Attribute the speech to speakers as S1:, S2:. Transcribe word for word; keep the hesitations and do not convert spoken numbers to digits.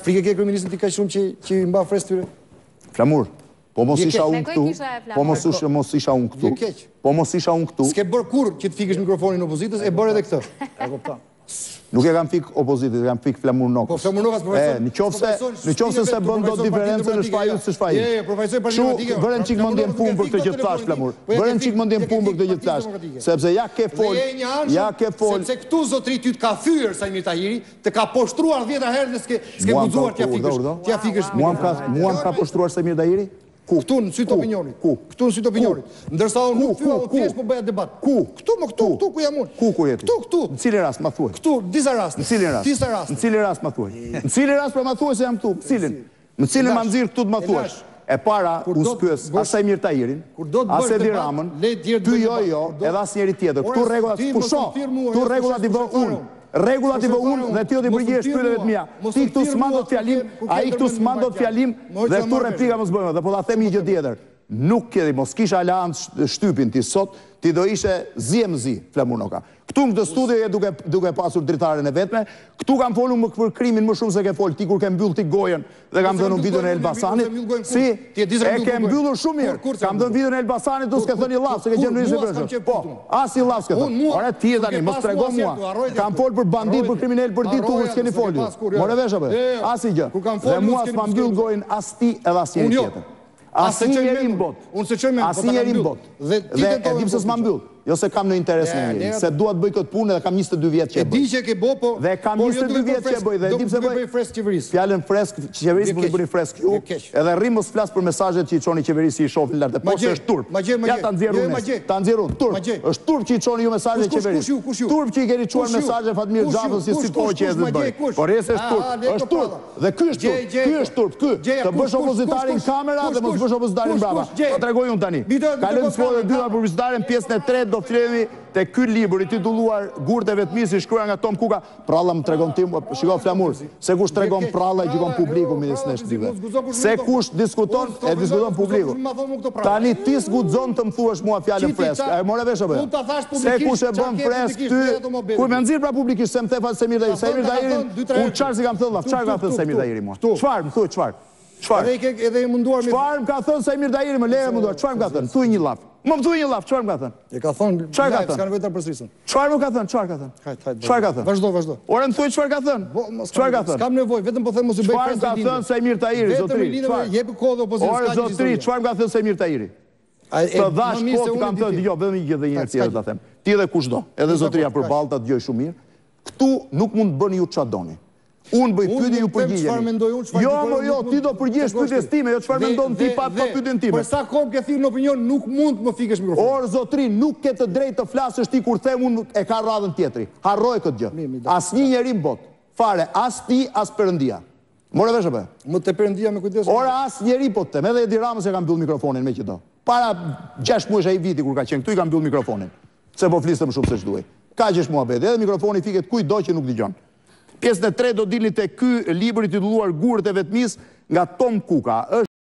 S1: frikë ke kryeministin ti kaq shumë që që i mba fres tyre.
S2: Flamur. Po mos
S1: Je
S2: isha
S1: keq.
S2: unë
S3: Me kujt
S2: këtu.
S3: kisha e Flamur?
S2: Po mos isha mos isha unë
S1: Je
S2: këtu.
S1: keq.
S2: Po mos isha unë këtu.
S1: S'ke bër kur që të fikësh mikrofonin në opozitës, e bër edhe këtë. E kupton.
S2: Nuk e kam fik opozitës, e kam fik Flamur Nokës.
S1: Po Flamur Nokas profesor.
S2: E, në qofse në qofse se bën dot diferencën në shfaju se shfaju.
S1: Je, je, profesor
S2: Kështu
S1: partitokratike.
S2: vërën çik mendjen punë për këtë që të thash Flamur. Vërën çik mendjen punë për këtë që të thash. Sepse ja ke fol, ja ke fol.
S1: Sepse këtu zotri ty të ka fyer Sajmir Tahiri, të ka poshtruar dhjetë herë dhe s'ke s'ke guxuar t'ia fikësh. T'ia fikësh.
S2: Muam ka muam ka poshtruar Sajmir Tahiri? Ku?
S1: Këtu në sytë opinionit.
S2: Ku?
S1: Këtu në sytë opinionit. Ndërsa unë nuk fyra, unë thjesht po bëja debat.
S2: Ku?
S1: Këtu më këtu, këtu ku jam unë.
S2: Ku ku jeti?
S1: Këtu, këtu.
S2: Në cilin rast ma thuaj?
S1: Këtu, disa raste.
S2: Në cilin rast?
S1: Disa raste.
S2: Në cilin rast ma thuaj? Në cilin rast pra ma thuaj se jam këtu? Në cilin? Në cilin ma nxirr këtu të ma thuash? E para u s'kyes as Sajmir Tahirin, as Edi Ramën, ty jo jo, edhe asnjëri tjetër. Këtu rregullat pushon. Këtu rregullat i vë unë. Rregullat i vë unë dhe ti do të përgjigjesh pyetjeve të mia. Ti këtu s'man dot fjalim, ai këtu s'man dot fjalim dhe këtu replika mos bëjmë. Dhe po ta them një gjë tjetër. Nuk kedi, mos kisha aleancë shtypin ti sot, ti do ishe zi e mëzi, Flamur Noka. Këtu në këtë studio je duke, duke pasur dritaren e vetme, këtu kam folu më për krimin më shumë se ke fol, ti kur ke mbyll ti gojen dhe kam dhënë në videon e Elbasanit, si, e ke mbyllur shumë mirë, kam dhënë videon e Elbasanit, tu s'ke thënë i laf, se ke gjemë në ishë bërshë. Po, as i laf s'ke thënë. Ore, ti e tani, mos trego mua, kam fol për bandit, për kriminel, për ditë, tu kur s'keni foli. More vesha për, as i gjë. Dhe mua s'ma mbyll gojen as ti edhe as njeri tjetër. Asë njeri më bot. Asë njeri më bot. Dhe e dim se s'ma mbyll. Jo se kam në interes në njeri. Se dua të bëj këtë punë dhe kam njëzet e dy vjetë që e bëj.
S1: E di që ke bo, po...
S2: Dhe kam njëzet e dy vjetë që e bëj. Dhe e dim se bëj... Fjallën fresk, qeverisë më të bëni fresk ju. Edhe rrim mos flas për mesajet që i qoni qeverisë i shofin lartë. Po se është turp. Ja ta nxjerru unë. Ta nxjerru. Turp. Është turp që i qoni ju mesajet qeverisë. Turp që i keni quar mesajet Fatmir Xhafës si si po që e dhe bëj. Por jesë është turp. Është turp. Dhe ky është turp. Ky është turp. Ky. Të bësh opozitarin kamera dhe mos bësh opozitarin brava. Po tregoj unë tani. Kalojmë sfodën e dyta publicitare në pjesën e tretë do flemi te ky libër i titulluar Gurët e vetmisë i shkruar nga Tom Kuka. Pralla më tregon ti, shiko Flamur, se kush tregon pralla e gjykon publiku midis nesh dyve. Se kush diskuton e diskuton publiku. Tani ti s'guxon të më thuash mua fjalën fresk. A e more vesh apo? Se kush e bën fresk ty, kur më nxirr pra publikisht se më the fal Sajmir Tahiri, Sajmir Tahiri, unë çfarë si kam thënë valla, çfarë ka thënë Sajmir Tahiri mua? Çfarë, më thuaj çfarë? Çfarë?
S1: Edhe i munduar me...
S2: Çfarë më ka thënë Sajmir Tahiri, më leje munduar, çfarë më ka thënë? Thuaj një llaf. Më më thuaj një llaf, çfarë më ka thënë?
S1: E ka thënë,
S2: çfarë ka thënë?
S1: S'ka nevojë ta përsërisën.
S2: Çfarë më ka thënë? Çfarë ka thënë?
S1: Hajt, hajt.
S2: Çfarë ka thënë?
S1: Vazhdo, vazhdo.
S2: Ora më thuaj çfarë ka thënë? Çfarë ka thënë?
S1: S'kam nevojë, vetëm po them mos i bëj
S2: Çfarë ka thënë Sajmir Tahiri, zotri?
S1: Çfarë? Jep kohë opozitës.
S2: Ora zotri, çfarë më ka thënë Sajmir Tahiri? Të dhash kohë të kam thënë, jo, vetëm një gjë dhe një herë tjetër ta them. Ti edhe kushdo, edhe zotria përballë ta dëgjoj shumë mirë. Këtu nuk mund të bëni ju çfarë doni. Unë bëj pyetje ju përgjigjeni. Jo, mo jo, ti do përgjigjesh pyetjes time, jo çfarë mendon ti pa pa pyetjen time.
S1: Për sa kohë ke thirrur në opinion, nuk mund të më fikësh mikrofonin.
S2: Or zotri, nuk ke të drejtë të flasësh ti kur them unë e ka radhën tjetri. Harroj këtë gjë. Asnjë njeri në botë, fare, as ti, as Perëndia. More vesh apo?
S1: Më te Perëndia me kujdes.
S2: Ora as njeri po them, edhe Edi Ramës e ka mbyll mikrofonin me që do. Para gjashtë muajsh ai viti kur ka qenë këtu i ka mbyll mikrofonin. Se po fliste më shumë se ç'duaj. Ka gjashtë muhabet, edhe mikrofoni fiket kujdo që nuk dëgjon. Pjesën e tretë do dilni te ky libër i titulluar Gurët e vetmisë nga Tom Kuka.